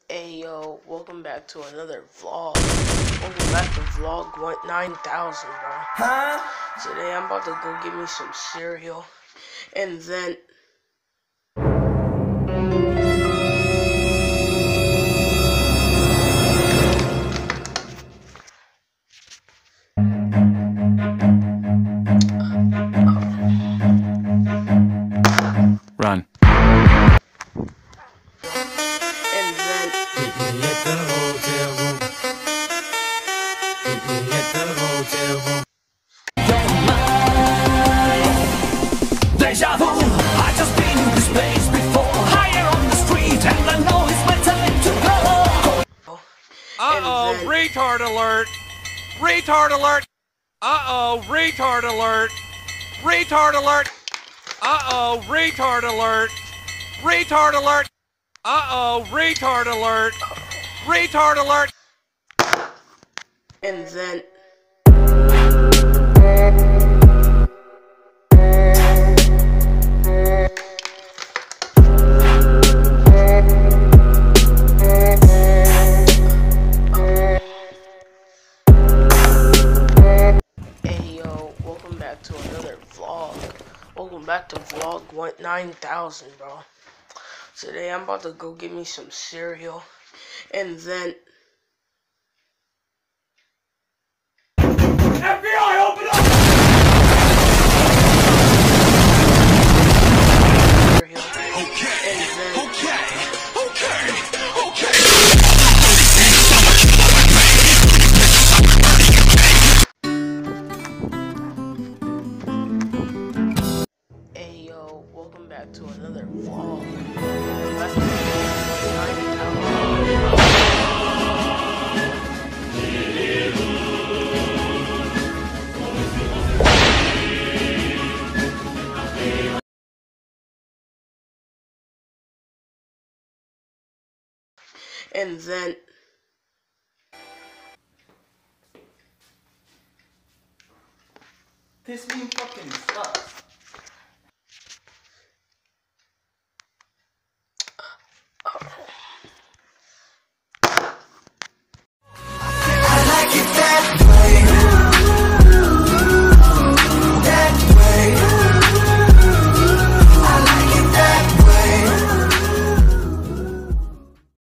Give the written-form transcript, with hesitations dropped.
Hey yo, welcome back to another vlog. Welcome back to vlog 9000, bro. Today I'm about to go get me some cereal, and then Run. Meet me at the hotel room. Meet me at the hotel room. Deja vu, I just been in this place before. Higher on the street, and I know it's my time to go. Uh-oh, retard alert! Retard alert! Uh-oh, retard alert! Retard alert! Uh-oh, retard alert! Retard alert! Uh-oh, retard alert! Retard alert! And then hey yo, welcome back to another vlog. Welcome back to vlog 9000, bro. Today I'm about to go get me some cereal, and then FBI, open up! cereal, and then hey yo, welcome back to another vlog. Welcome back to vlog 9000. And then This meme fucking sucks.